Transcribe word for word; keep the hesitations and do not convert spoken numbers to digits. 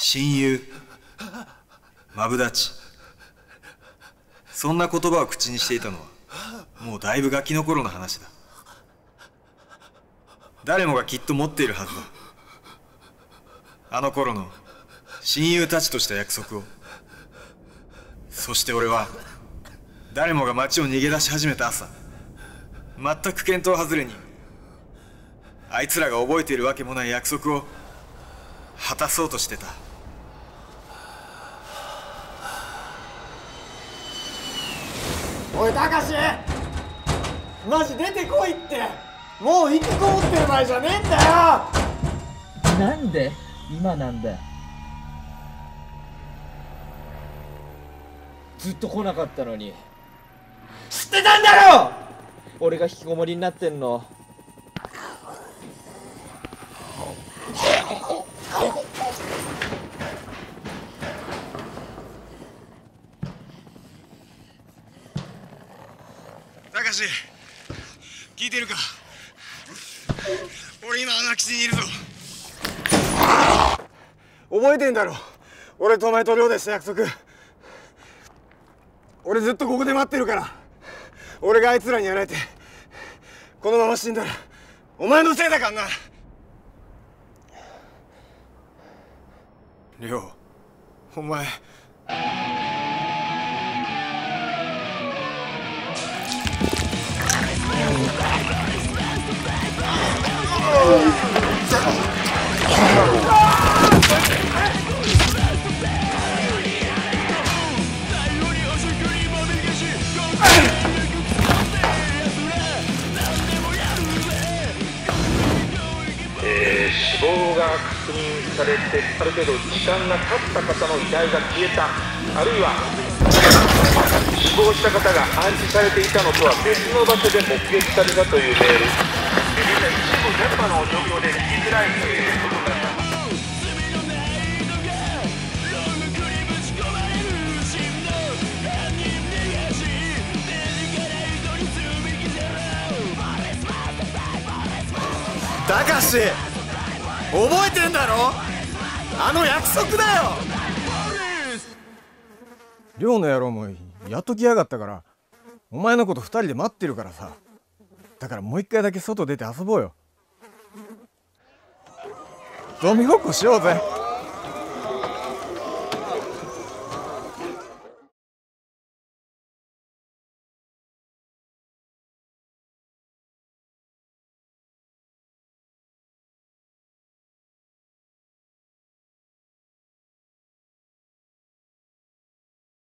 親友、マブダチ、そんな言葉を口にしていたのはもうだいぶガキの頃の話だ。誰もがきっと持っているはずだ。あの頃の親友たちとした約束を。そして俺は誰もが街を逃げ出し始めた朝、全く見当外れにあいつらが覚えているわけもない約束を果たそうとしてた。 おい、たかし、マジ出てこいって。もう引きこもってる場合じゃねえんだよ。 なんで今なんだよ。ずっと来なかったのに。知ってたんだろ。俺が引きこもりになってんの。 たかし、聞いてるか。俺今あの空き地にいるぞ。 覚えてんだろ、俺とお前と寮でした約束。俺ずっとここで待ってるから。俺があいつらにやられてこのまま死んだらお前のせいだからな。 寮、お前えー、死亡が確認されてある程度時間が経った方の遺体が消えた、あるいは死亡した方が安置されていたのとは別の場所で目撃されたというメール。現在一部電波の状況で聞きづらいということになります。 たかし、覚えてんだろ、あの約束だよ。寮の野郎もやっと来やがったから、お前のこと二人で待ってるからさ。だからもう一回だけ外出て遊ぼうよ。ゴミごっこしようぜ。